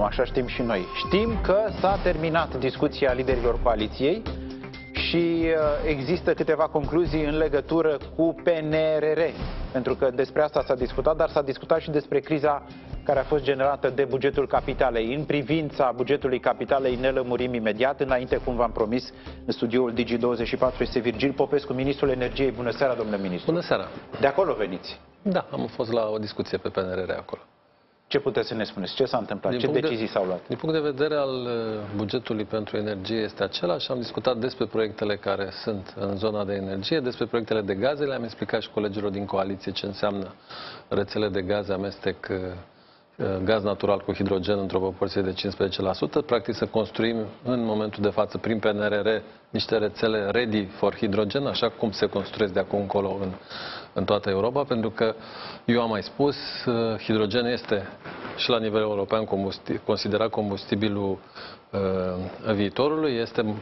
nu așa știm și noi. Știm că s-a terminat discuția liderilor coaliției și există câteva concluzii în legătură cu PNRR. Pentru că despre asta s-a discutat, dar s-a discutat și despre criza care a fost generată de bugetul capitalei. În privința bugetului capitalei ne lămurim imediat. Înainte, cum v-am promis, în studioul Digi24 este Virgil Popescu, ministrul energiei. Bună seara, domnule ministru. Bună seara. De acolo veniți? Da, am fost la o discuție pe PNRR acolo. Ce puteți să ne spuneți? Ce s-a întâmplat? Ce decizii s-au luat? Din punct de vedere al bugetului pentru energie este același. Am discutat despre proiectele care sunt în zona de energie, despre proiectele de gaze. Le-am explicat și colegilor din coaliție ce înseamnă rețele de gaze, amestec gaz natural cu hidrogen într-o proporție de 15%. Practic să construim în momentul de față prin PNRR niște rețele ready for hidrogen, așa cum se construiesc de acum încolo în toată Europa, pentru că eu am mai spus, hidrogen este și la nivel european considerat combustibilul viitorului, este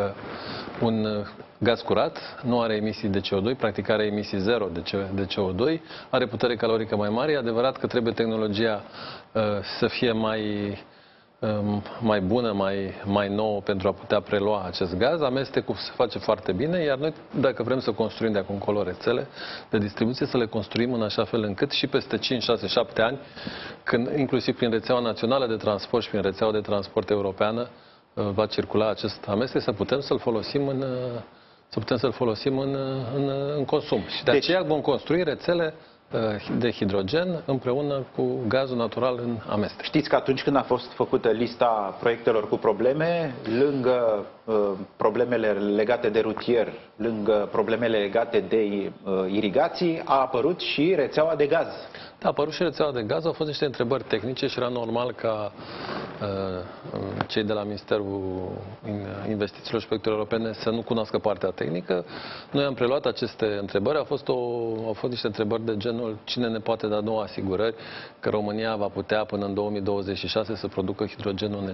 un gaz curat, nu are emisii de CO2, practic are emisii zero de CO2, are putere calorică mai mare. E adevărat că trebuie tehnologia să fie mai bună, mai nouă pentru a putea prelua acest gaz. Amestecul se face foarte bine, iar noi, dacă vrem să construim de acum încolo rețele de distribuție, să le construim în așa fel încât și peste 5, 6, 7 ani, când inclusiv prin rețeaua națională de transport și prin rețeaua de transport europeană va circula acest amestec, să putem să-l folosim în consum. Și de aceea vom construi rețele de hidrogen împreună cu gazul natural în amestec. Știți că atunci când a fost făcută lista proiectelor cu probleme, lângă problemele legate de rutier, lângă problemele legate de irigații, a apărut și rețeaua de gaz. Da, a apărut și rețeaua de gaz, au fost niște întrebări tehnice și era normal ca cei de la Ministerul Investițiilor și Proiectelor Europene să nu cunoască partea tehnică. Noi am preluat aceste întrebări, au fost niște întrebări de genul cine ne poate da nouă asigurări că România va putea până în 2026 să producă hidrogenul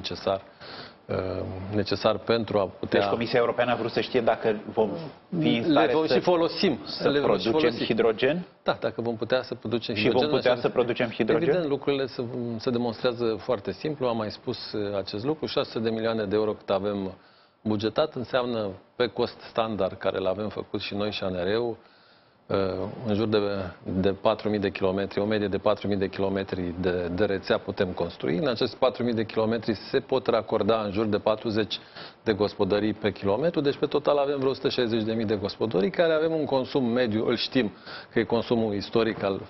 necesar pentru a putea... Deci Comisia Europeană a vrut să știe dacă vom fi în stare să producem hidrogen? Da, dacă vom putea să producem hidrogen. Și vom putea să producem hidrogen? Evident, lucrurile se demonstrează foarte simplu. Am mai spus acest lucru. 600 de milioane de euro cât avem bugetat înseamnă pe cost standard care l-avem făcut și noi și ANR-ul, în jur de 4.000 de kilometri, o medie de 4.000 de kilometri de rețea putem construi. În acești 4.000 de kilometri se pot racorda în jur de 40 de gospodării pe kilometru, deci pe total avem vreo 160.000 de gospodării care avem un consum mediu, îl știm că e consumul istoric al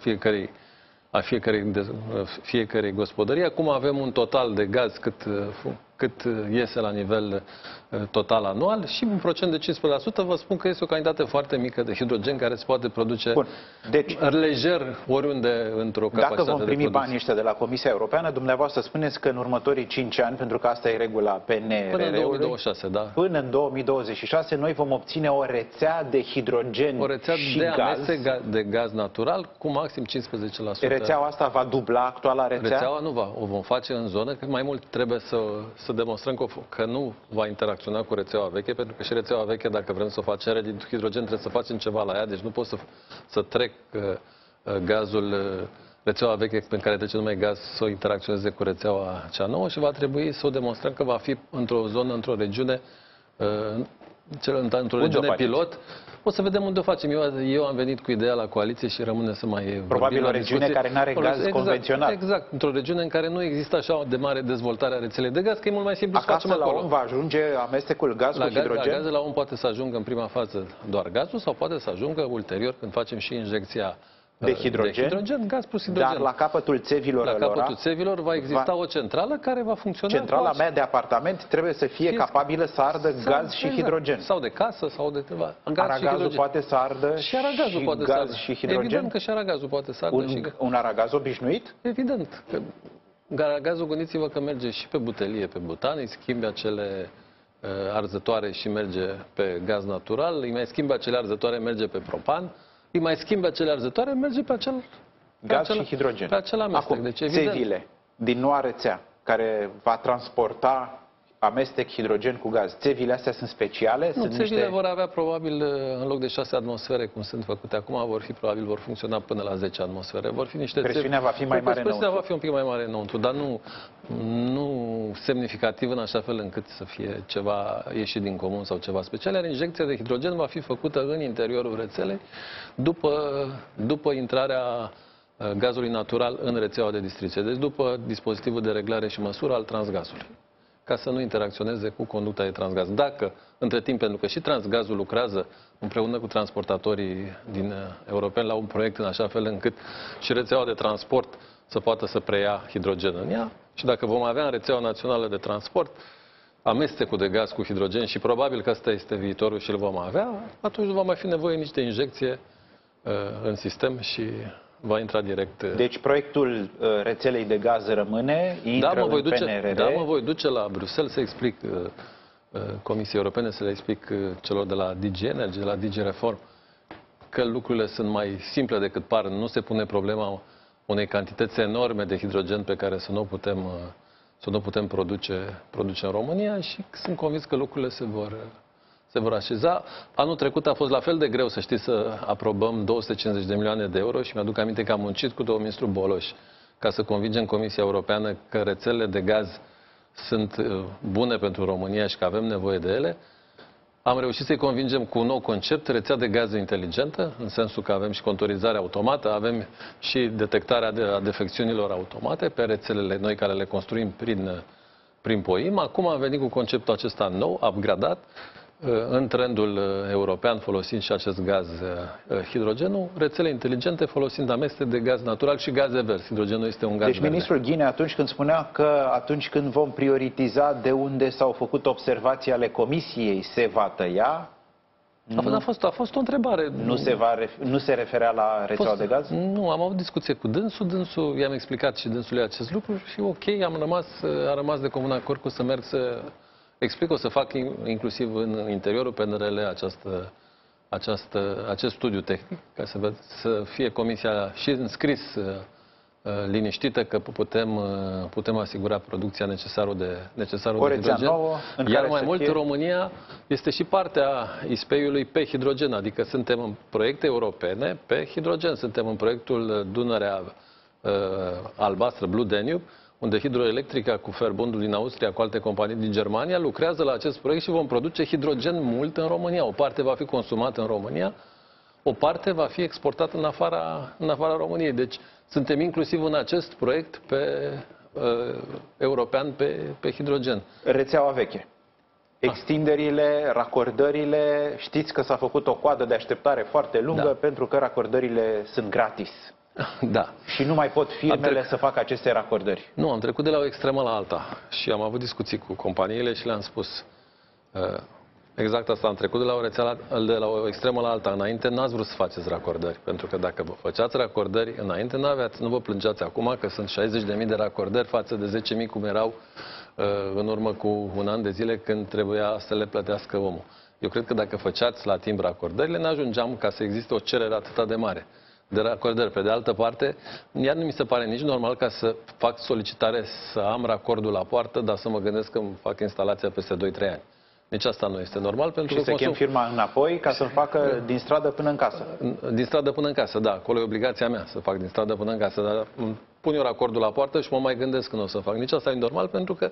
fiecărei gospodării. Acum avem un total de gaz cât iese la nivel total anual și un procent de 15%, vă spun că este o cantitate foarte mică de hidrogen care se poate produce lejer oriunde într-o capacitate de producție. Dacă vom primi banii ăștia de la Comisia Europeană, dumneavoastră spuneți că în următorii 5 ani, pentru că asta e regula PNRR-ului, până în 2026, da. Până în 2026 noi vom obține o rețea de hidrogen și amestec de gaz natural cu maxim 15%. Rețeaua asta va dubla actuala rețea? Rețeaua nu va, o vom face în zonă, că mai mult trebuie să demonstrăm că nu va interacționa cu rețeaua veche, pentru că și rețeaua veche, dacă vrem să o facem hidrogen, trebuie să facem ceva la ea, deci nu pot să trec gazul, rețeaua veche pe care trece numai gaz, să o interacționeze cu rețeaua cea nouă și va trebui să o demonstrăm că va fi într-o zonă, într-o regiune, într-o regiune pilot. O să vedem unde o facem. Eu am venit cu ideea la coaliție și rămâne să mai probabil o regiune care nu are gaz convențional. Exact, într-o regiune în care nu există așa de mare dezvoltare a rețelei de gaz, că e mult mai simplu să facem acolo. La om va ajunge amestecul gaz cu hidrogen? La gaze la om poate să ajungă în prima fază doar gazul sau poate să ajungă ulterior când facem și injecția de hidrogen, gaz plus hidrogen. Dar la capătul țevilor va exista o centrală care va funcționa. Centrala mea de apartament trebuie să fie capabilă să ardă gaz și hidrogen. Sau de casă, sau de ceva. Aragazul poate să ardă și aragazul poate să ardă și hidrogen? Evident că și aragazul poate să ardă. Un aragaz obișnuit? Evident. Aragazul, gândiți-vă că merge și pe butelie, pe butan, îi schimbi acele arzătoare și merge pe gaz natural, îi mai schimbi acele arzătoare, merge pe propan, îi mai schimbi acele arzătoare, merge pe acel gaz și hidrogen. Pe acel amestec. Acum, țevile din noua rețea care va transporta amestec hidrogen cu gaz. Țevile astea sunt speciale? Nu, sunt țevile vor avea probabil, în loc de 6 atmosfere, cum sunt făcute acum, vor funcționa până la 10 atmosfere. Vor fi niște presiunea va fi mai mare înăuntru. Presiunea va fi un pic mai mare înăuntru, dar nu semnificativ în așa fel încât să fie ceva ieșit din comun sau ceva special. Iar injecția de hidrogen va fi făcută în interiorul rețelei după intrarea gazului natural în rețeaua de distribuție. Deci după dispozitivul de reglare și măsură al transgazului, ca să nu interacționeze cu conducta de transgaz. Dacă, între timp, pentru că și transgazul lucrează împreună cu transportatorii europeni la un proiect în așa fel încât și rețeaua de transport să poată să preia hidrogen în ea, și dacă vom avea în rețeaua națională de transport amestecul de gaz cu hidrogen, și probabil că ăsta este viitorul și îl vom avea, atunci nu va mai fi nevoie nici de injecție în sistem și va intra direct. Deci proiectul rețelei de gaz rămâne, intră în PNRR. Da, mă voi duce la Bruxelles să explic Comisiei Europene, să le explic celor de la DG Energy, de la DG Reform, că lucrurile sunt mai simple decât par. Nu se pune problema unei cantități enorme de hidrogen pe care să nu putem produce în România, și sunt convins că lucrurile se vor așeza. Anul trecut a fost la fel de greu, să știți, să aprobăm 250 de milioane de euro și mi-aduc aminte că am muncit cu domnul ministru Boloș ca să convingem Comisia Europeană că rețelele de gaz sunt bune pentru România și că avem nevoie de ele. Am reușit să-i convingem cu un nou concept, rețea de gaze inteligentă, în sensul că avem și contorizarea automată, avem și detectarea defecțiunilor automate pe rețelele noi care le construim prin POIM. Acum am venit cu conceptul acesta nou, upgradat, în trendul european, folosind și acest gaz, hidrogenul, rețele inteligente folosind amestec de gaz natural și gaze verzi. Hidrogenul este un gaz verde. Deci ministrul Ghine, atunci când spunea că atunci când vom prioritiza de unde s-au făcut observații ale Comisiei, se va tăia? A fost o întrebare. Nu se referea la rețeaua de gaz? Nu, am avut discuție cu dânsul, i-am explicat și dânsului acest lucru și ok, am rămas de comun acord cu să merg să explic, o să fac inclusiv în interiorul PNRL acest studiu tehnic, ca să fie comisia și înscris liniștită că putem asigura producția necesară de hidrogen. Nouă, iar mai mult România este și partea ISPEI-ului pe hidrogen, adică suntem în proiecte europene pe hidrogen. Suntem în proiectul Dunărea albastră, Blue Danube, unde Hidroelectrica cu Verbundul din Austria, cu alte companii din Germania, lucrează la acest proiect și vom produce hidrogen mult în România. O parte va fi consumată în România, o parte va fi exportată în afara României. Deci suntem inclusiv în acest proiect european pe hidrogen. Rețeaua veche. Extinderile, racordările, știți că s-a făcut o coadă de așteptare foarte lungă pentru că racordările sunt gratis. Da. Și nu mai pot firmele să facă aceste racordări. Nu, am trecut de la o extremă la alta și am avut discuții cu companiile și le-am spus exact asta. Am trecut de la o extremă la alta. Înainte n-ați vrut să faceți racordări, pentru că dacă vă făceați racordări înainte, nu vă plângeați acum că sunt 60.000 de racordări față de 10.000 cum erau în urmă cu un an de zile când trebuia să le plătească omul. Eu cred că dacă făceați la timp racordările, n-ajungeam ca să existe o cerere atât de mare de racordări. Pe de altă parte, iar nu mi se pare nici normal ca să fac solicitare să am racordul la poartă, dar să mă gândesc că îmi fac instalația peste 2-3 ani. Nici asta nu este normal. Pentru și să chem firma înapoi ca să-mi facă din stradă până în casă. Din stradă până în casă, da. Acolo e obligația mea să fac din stradă până în casă. Dar pun eu racordul la poartă și mă mai gândesc când o să fac. Nici asta e normal, pentru că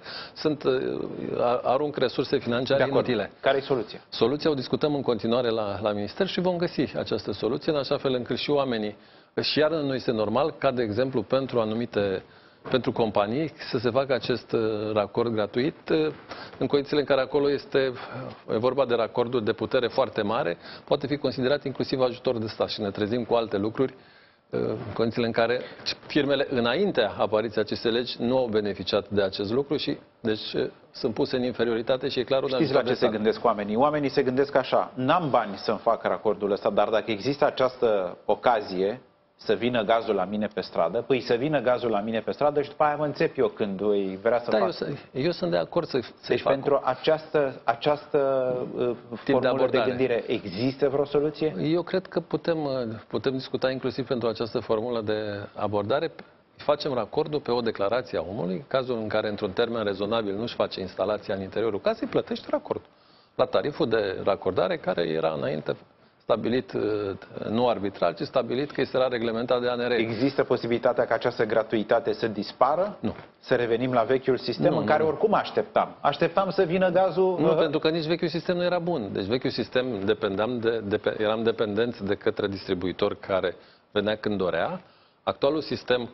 arunc resurse financiare inutile. Care e soluția? Soluția o discutăm în continuare la Minister și vom găsi această soluție în așa fel încât și oamenii, și iar nu este normal ca, de exemplu, pentru companii să se facă acest racord gratuit în condițiile în care acolo e vorba de racorduri de putere foarte mare, poate fi considerat inclusiv ajutor de stat și ne trezim cu alte lucruri în condițiile în care firmele, înaintea apariției acestei legi, nu au beneficiat de acest lucru și deci sunt puse în inferioritate și e clar un ajutor de stat. Știți la ce se gândesc oamenii? Oamenii se gândesc așa: n-am bani să-mi fac racordul ăsta, dar dacă există această ocazie să vină gazul la mine pe stradă, păi să vină gazul la mine pe stradă și după aia mă înțep eu când îi vrea să fac. Eu sunt de acord să-i deci fac. Pentru această formulă de gândire există vreo soluție? Eu cred că putem discuta inclusiv pentru această formulă de abordare facem racordul pe o declarație a omului, în cazul în care într-un termen rezonabil nu-și face instalația în interiorul casei, plătește racordul la tariful de racordare care era înainte stabilit, nu arbitrar, ci stabilit că este la reglementat de ANRE. Există posibilitatea ca această gratuitate să dispară? Nu. Să revenim la vechiul sistem în care oricum așteptam. Așteptam să vină gazul... Nu, pentru că nici vechiul sistem nu era bun. Deci vechiul sistem eram dependenți de către distribuitor care venea când dorea. Actualul sistem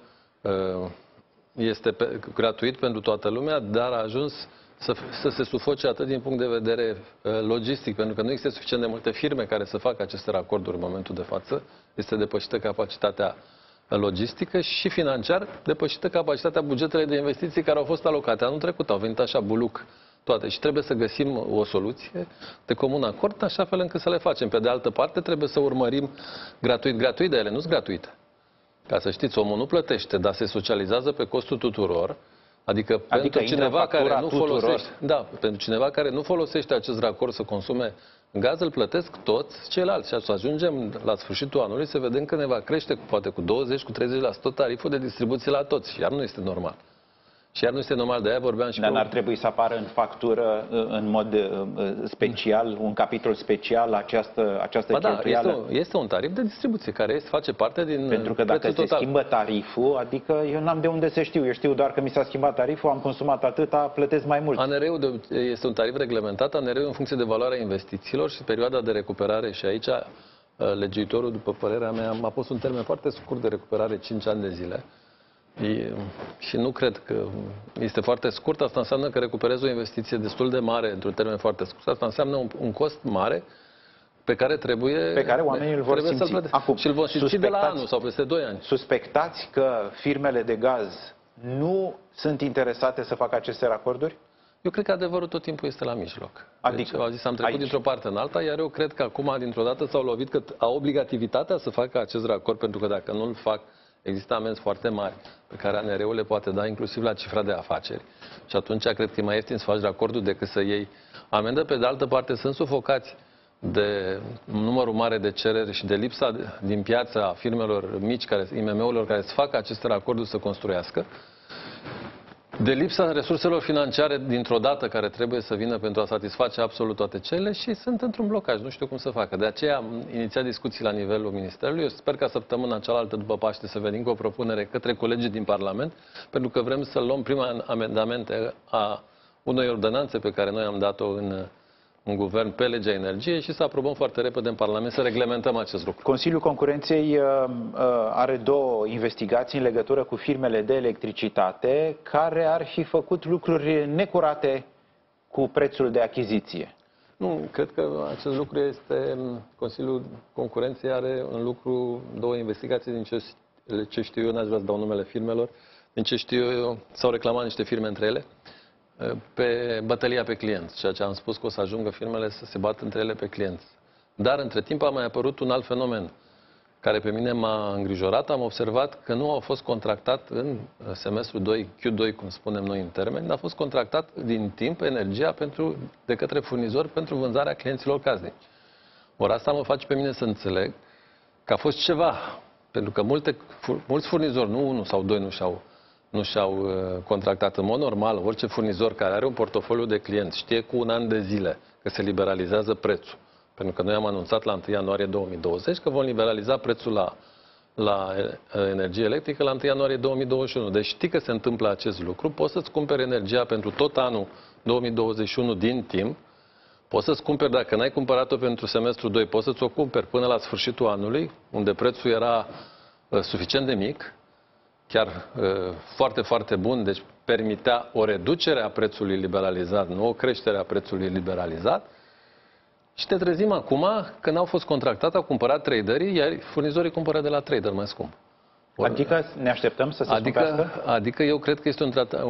este gratuit pentru toată lumea, dar a ajuns să se sufoce atât din punct de vedere logistic, pentru că nu există suficient de multe firme care să facă aceste racorduri în momentul de față. Este depășită capacitatea logistică și financiar, depășită capacitatea bugetele de investiții care au fost alocate anul trecut. Au venit așa buluc toate și trebuie să găsim o soluție de comun acord, așa fel încât să le facem. Pe de altă parte, trebuie să urmărim gratuit, dar ele nu sunt gratuite. Ca să știți, omul nu plătește, dar se socializează pe costul tuturor. Adică pentru cineva care nu folosește, pentru cineva care nu folosește acest racord să consume gaz, îl plătesc toți ceilalți. Și să ajungem la sfârșitul anului să vedem că ne va crește poate cu 20, cu 30% tariful de distribuție la toți. Și iar nu este normal. Și iar nu este normal, de aia vorbeam și... Dar n-ar trebui să apară în factură în mod special, un capitol special, această cheltuială? Da, este un tarif de distribuție care face parte din pentru că dacă se schimbă tariful, adică eu n-am de unde să știu. Eu știu doar că mi s-a schimbat tariful, am consumat atâta, plătesc mai mult. ANR-ul este un tarif reglementat, ANR-ul în funcție de valoarea investițiilor și perioada de recuperare. Și aici legiuitorul, după părerea mea, m-a pus un termen foarte scurt de recuperare, 5 ani de zile. Și nu cred că este foarte scurt. Asta înseamnă că recuperezi o investiție destul de mare într-un termen foarte scurt. Asta înseamnă un cost mare pe care oamenii îl vor simți. Acum, și îl vor simți de la anul sau peste 2 ani. Suspectați că firmele de gaz nu sunt interesate să facă aceste racorduri? Eu cred că adevărul tot timpul este la mijloc. Adică, deci, au zis, am trecut dintr-o parte în alta, iar eu cred că acum, dintr-o dată, s-au lovit că au obligativitatea să facă acest racord, pentru că dacă nu îl fac, există amenzi foarte mari pe care ANR-ul le poate da inclusiv la cifra de afaceri. Și atunci cred că e mai ieftin să faci racordul decât să iei amendă. Pe de altă parte, sunt sufocați de numărul mare de cereri și de lipsa din piața firmelor mici, IMM-urilor care să facă aceste racorduri să construiască, de lipsa resurselor financiare dintr-o dată care trebuie să vină pentru a satisface absolut toate cele și sunt într-un blocaj, nu știu cum să facă. De aceea am inițiat discuții la nivelul Ministerului. Eu sper ca săptămâna cealaltă după Paște să venim cu o propunere către colegii din Parlament, pentru că vrem să luăm prima amendamente a unei ordonanțe pe care noi am dat-o în guvern pe legea energiei și să aprobăm foarte repede în Parlament să reglementăm acest lucru. Consiliul Concurenței are 2 investigații în legătură cu firmele de electricitate care ar fi făcut lucruri necurate cu prețul de achiziție. Nu, cred că acest lucru este... Consiliul Concurenței are în lucru 2 investigații, din ce știu eu, n-aș vrea să dau numele firmelor, din ce știu eu, s-au reclamat niște firme între ele pe bătălia pe clienți, ceea ce am spus că o să ajungă firmele să se bată între ele pe clienți. Dar între timp a mai apărut un alt fenomen care pe mine m-a îngrijorat. Am observat că nu au fost contractat în semestrul 2, Q2, cum spunem noi în termeni, a fost contractat din timp energia de către furnizori pentru vânzarea clienților casnici. Ori asta mă face pe mine să înțeleg că a fost ceva, pentru că mulți furnizori, nu 1 sau 2, nu și-au contractat în mod normal. Orice furnizor care are un portofoliu de clienți știe cu 1 an de zile că se liberalizează prețul. Pentru că noi am anunțat la 1 ianuarie 2020 că vom liberaliza prețul la energie electrică la 1 ianuarie 2021. Deci știi că se întâmplă acest lucru, poți să-ți cumperi energia pentru tot anul 2021 din timp, poți să-ți cumperi, dacă n-ai cumpărat-o pentru semestrul 2, poți să-ți o cumperi până la sfârșitul anului, unde prețul era suficient de mic, chiar foarte, foarte bun, deci permitea o reducere a prețului liberalizat, nu o creștere a prețului liberalizat. Și te trezim acum că n-au fost contractate, au cumpărat traderii, iar furnizorii cumpără de la trader mai scump. Adică ne așteptăm să se scumpească? Adică eu cred că este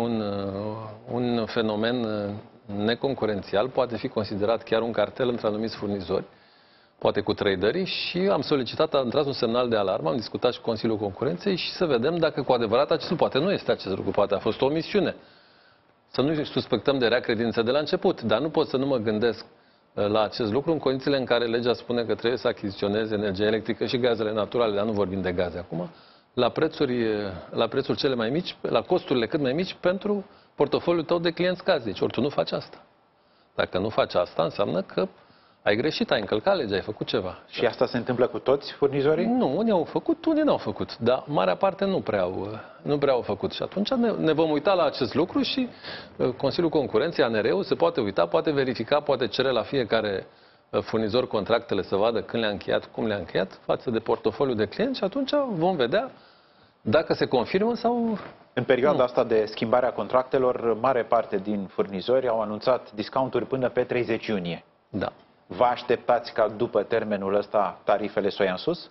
un fenomen neconcurențial, poate fi considerat chiar un cartel între anumiți furnizori, poate cu traderii, și am solicitat, am tras un semnal de alarmă, am discutat și cu Consiliul Concurenței și să vedem dacă cu adevărat acest lucru, poate nu este acest lucru, poate a fost o omisiune. Să nu suspectăm de rea credință de la început, dar nu pot să nu mă gândesc la acest lucru în condițiile în care legea spune că trebuie să achiziționeze energie electrică și gazele naturale, dar nu vorbim de gaze acum, la prețuri cele mai mici, la costurile cât mai mici pentru portofoliul tău de clienți casnici. Ori tu nu faci asta. Dacă nu faci asta, înseamnă că ai greșit, ai încălcat legea, ai făcut ceva. Și asta se întâmplă cu toți furnizorii? Nu, unii au făcut, unii n-au făcut. Dar marea parte nu prea au făcut. Și atunci ne vom uita la acest lucru și Consiliul Concurenței, ANR-ul, se poate uita, poate verifica, poate cere la fiecare furnizor contractele să vadă când le-a încheiat, cum le-a încheiat, față de portofoliul de clienți și atunci vom vedea dacă se confirmă sau... În perioada asta de schimbare a contractelor, mare parte din furnizori au anunțat discounturi până pe 30 iunie. Da. Vă așteptați ca după termenul ăsta tarifele să o ia în sus?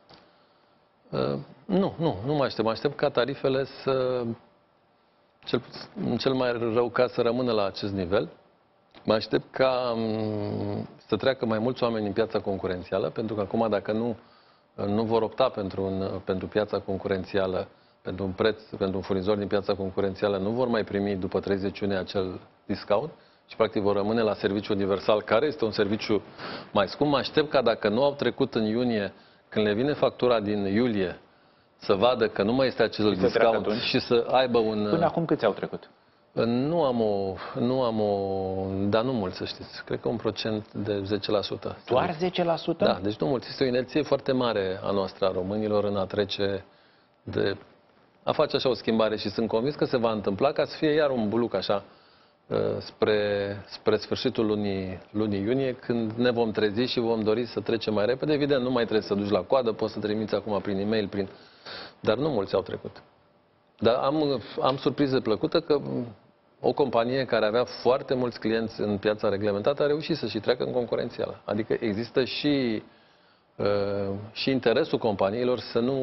Nu mă aștept. Mă aștept ca tarifele să, în cel mai rău caz, să rămână la acest nivel. Mă aștept ca să treacă mai mulți oameni în piața concurențială, pentru că acum dacă nu vor opta pentru piața concurențială, pentru un preț, pentru un furnizor din piața concurențială, nu vor mai primi după 30 iunie acel discount și practic vor rămâne la serviciu universal, care este un serviciu mai scump. Mă aștept ca dacă nu au trecut în iunie, când le vine factura din iulie, să vadă că nu mai este acel discount și să aibă un... Până acum câți au trecut? Dar nu mult, să știți. Cred că un procent de 10%. Doar 10%? Da, deci nu mult. Este o inerție foarte mare a noastră, a românilor, în a trece a face așa o schimbare și sunt convins că se va întâmpla ca să fie iar un buluc așa spre sfârșitul lunii iunie, când ne vom trezi și vom dori să trecem mai repede. Evident, nu mai trebuie să duci la coadă, poți să trimiți acum prin e-mail, dar nu mulți au trecut. Dar am surpriză plăcută că o companie care avea foarte mulți clienți în piața reglementată a reușit să și treacă în concurențială. Adică există și interesul companiilor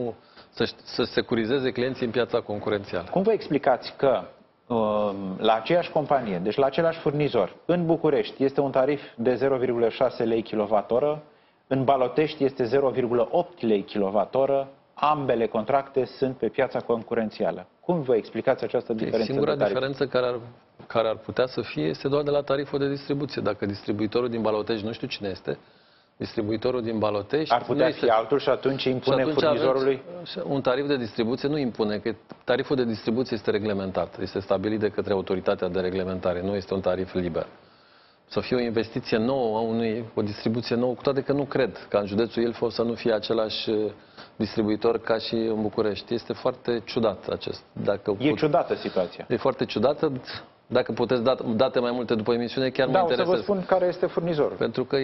să securizeze clienții în piața concurențială. Cum vă explicați că la aceeași companie, deci la același furnizor, în București este un tarif de 0,6 lei kWh, în Balotești este 0,8 lei kWh, ambele contracte sunt pe piața concurențială? Cum vă explicați această diferență? Singura diferență care ar putea să fie este doar de la tariful de distribuție. Dacă distribuitorul din Balotești, nu știu cine este, distribuitorul din Balotești... Ar putea fi altul și atunci impune furnizorului? Un tarif de distribuție nu impune, că tariful de distribuție este reglementat. Este stabilit de către autoritatea de reglementare, nu este un tarif liber. Să fie o investiție nouă, o distribuție nouă, cu toate că nu cred ca în județul Ilfov să nu fie același distribuitor ca și în București. Este foarte ciudat acest. Ciudată situația. E foarte ciudată. Dacă puteți date mai multe după emisiune, chiar mă interesează. Da, o să vă spun care este furnizorul. Pentru că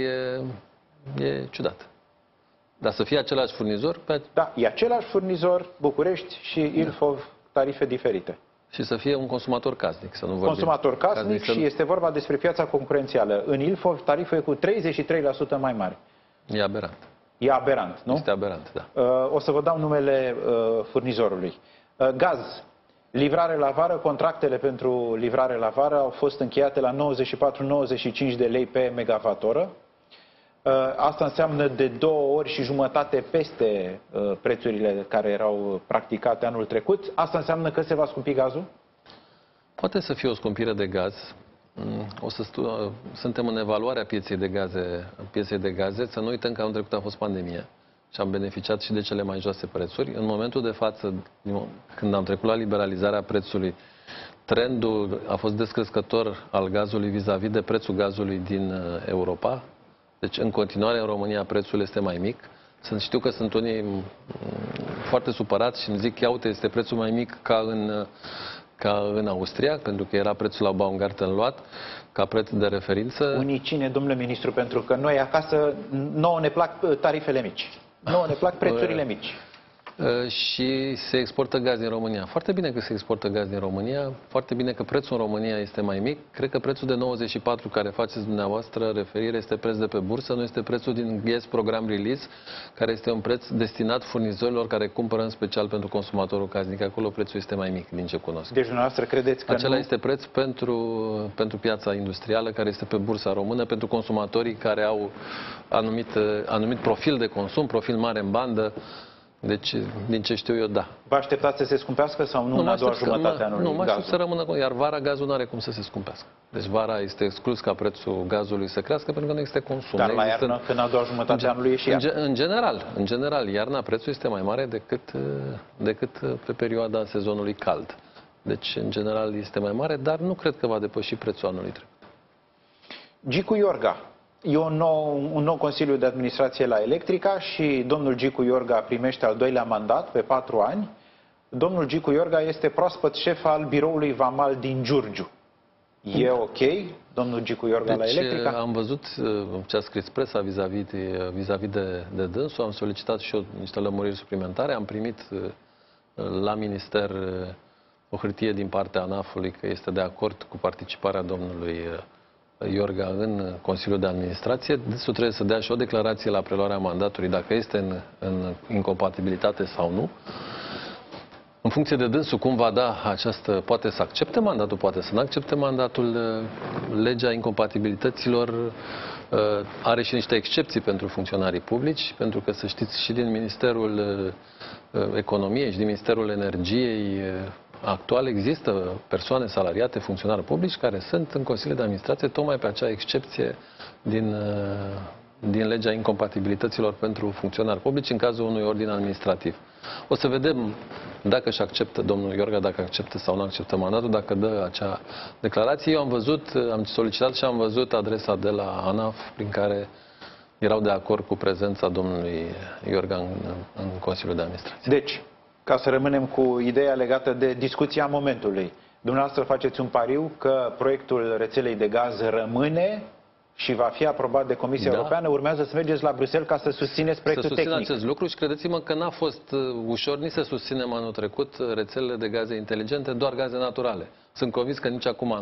e ciudat. Dar să fie același furnizor? Da, e același furnizor, București și Ilfov, tarife diferite. Și să fie un consumator casnic, să nu vorbim. Consumator casnic și este vorba despre piața concurențială. În Ilfov, tariful e cu 33% mai mare. E aberant. E aberant, nu? Este aberant, da. O să vă dau numele furnizorului. Gaz, livrare la vară, contractele pentru livrare la vară au fost încheiate la 94-95 de lei pe megawattoră. Asta înseamnă de 2 ori și jumătate peste prețurile care erau practicate anul trecut. Asta înseamnă că se va scumpi gazul? Poate să fie o scumpire de gaz. Suntem în evaluarea pieței de gaze. Să nu uităm că anul trecut a fost pandemie și am beneficiat și de cele mai joase prețuri. În momentul de față, când am trecut la liberalizarea prețului, trendul a fost descrescător al gazului vis-a-vis de prețul gazului din Europa. Deci, în continuare, în România, prețul este mai mic. Știu că sunt unii foarte supărați și îmi zic, ia uite, este prețul mai mic ca în Austria, pentru că era prețul la Baumgarten luat, ca preț de referință. Unii cine, domnule ministru, pentru că noi acasă, nouă ne plac tarifele mici. Nouă ne plac prețurile mici. Și se exportă gaz din România. Foarte bine că se exportă gaz din România, foarte bine că prețul în România este mai mic. Cred că prețul de 94 care faceți dumneavoastră referire este preț de pe bursă, nu este prețul din Gas Program Release, care este un preț destinat furnizorilor care cumpără în special pentru consumatorul casnic. Acolo prețul este mai mic, din ce cunosc. Deci dumneavoastră credeți că acela este preț pentru piața industrială, care este pe bursa română, pentru consumatorii care au anumit profil de consum, profil mare în bandă. Deci, din ce știu eu, da. Vă așteptați să se scumpească sau nu în a doua jumătate a anului? Nu, mă aștept să rămână, iar vara gazul nu are cum să se scumpească. Deci vara este exclus ca prețul gazului să crească pentru că nu există consum. Dar la iarnă, când a doua jumătate a anului e și iarnă. În general, iarna prețul este mai mare decât pe perioada sezonului cald. Deci, în general, este mai mare, dar nu cred că va depăși prețul anului trecut. Gicu Iorga. E un nou Consiliu de Administrație la Electrica și domnul Gicu Iorga primește al doilea mandat pe 4 ani. Domnul Gicu Iorga este proaspăt șef al biroului Vamal din Giurgiu. E ok, domnul Gicu Iorga la Electrica? Am văzut ce a scris presa vis-a-vis de dânsul, am solicitat și eu niște lămuriri suplimentare, am primit la minister o hârtie din partea ANAF-ului că este de acord cu participarea domnului Iorga în Consiliul de Administrație. Dânsul trebuie să dea și o declarație la preluarea mandatului dacă este în incompatibilitate sau nu. În funcție de dânsul cum va da această, poate să accepte mandatul, poate să nu accepte mandatul. Legea incompatibilităților are și niște excepții pentru funcționarii publici, pentru că, să știți, și din Ministerul Economiei și din Ministerul Energiei actual există persoane salariate, funcționari publici, care sunt în Consiliul de Administrație tocmai pe acea excepție din legea incompatibilităților pentru funcționari publici în cazul unui ordin administrativ. O să vedem dacă își acceptă domnul Iorga, dacă acceptă sau nu acceptă mandatul, dacă dă acea declarație. Eu am solicitat și am văzut adresa de la ANAF prin care erau de acord cu prezența domnului Iorga în Consiliul de Administrație. Deci, ca să rămânem cu ideea legată de discuția momentului, dumneavoastră faceți un pariu că proiectul rețelei de gaz rămâne și va fi aprobat de Comisia Europeană, urmează să mergeți la Bruxelles ca să susțineți proiectul tehnic. Să susțin acest lucru și credeți-mă că n-a fost ușor nici să susținem anul trecut rețelele de gaze inteligente, doar gaze naturale. Sunt convins că nici acum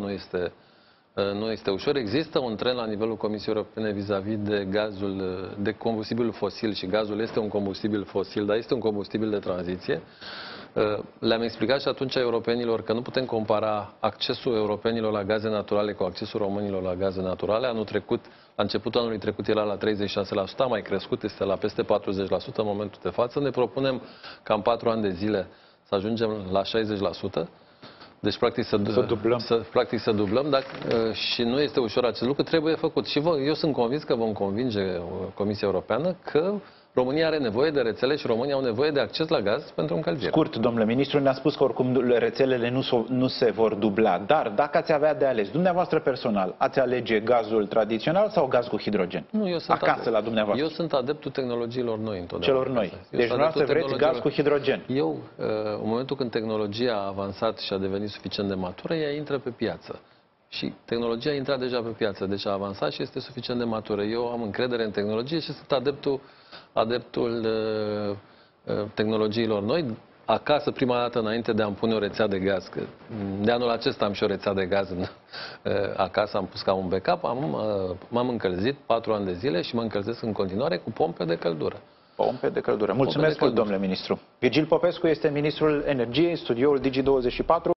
nu este ușor. Există un trend la nivelul Comisiei Europene vis-a-vis de de combustibilul fosil și gazul este un combustibil fosil, dar este un combustibil de tranziție. Le-am explicat și atunci europenilor că nu putem compara accesul europenilor la gaze naturale cu accesul românilor la gaze naturale. Anul trecut, la începutul anului trecut era la 36%, a mai crescut, este la peste 40% în momentul de față. Ne propunem ca în 4 ani de zile să ajungem la 60%. Deci, practic, să dublăm, și nu este ușor acest lucru, trebuie făcut. Și eu sunt convins că vom convinge Comisia Europeană că România are nevoie de rețele și România au nevoie de acces la gaz pentru încălzire. Scurt, domnule ministru, ne-a spus că oricum rețelele nu se vor dubla, dar dacă ați avea de ales, dumneavoastră personal, ați alege gazul tradițional sau gaz cu hidrogen? Nu, eu sunt acasă la dumneavoastră. Eu sunt adeptul tehnologiilor noi întotdeauna. Celor noi. Deci dumneavoastră vreți gaz cu hidrogen. Eu, în momentul când tehnologia a avansat și a devenit suficient de matură, ea intră pe piață. Și tehnologia a intrat deja pe piață, deci a avansat și este suficient de matură. Eu am încredere în tehnologie și sunt adeptul tehnologiilor noi. Acasă, prima dată, înainte de a-mi pune o rețea de gaz, că de anul acesta am și o rețea de gaz acasă, am pus ca un backup, m-am încălzit 4 ani de zile și mă încălzesc în continuare cu pompe de căldură. Pompe de căldură. Mulțumesc mult, domnule ministru. Virgil Popescu este ministrul Energiei, studioul Digi24.